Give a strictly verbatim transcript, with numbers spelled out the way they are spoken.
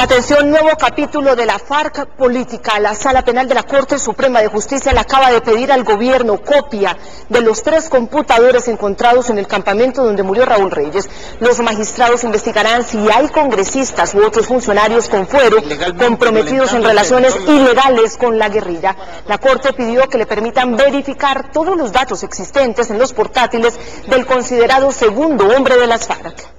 Atención, nuevo capítulo de la FARC política. La Sala Penal de la Corte Suprema de Justicia le acaba de pedir al gobierno copia de los tres computadores encontrados en el campamento donde murió Raúl Reyes. Los magistrados investigarán si hay congresistas u otros funcionarios con fuero comprometidos en relaciones ilegales con la guerrilla. La Corte pidió que le permitan verificar todos los datos existentes en los portátiles del considerado segundo hombre de las FARC.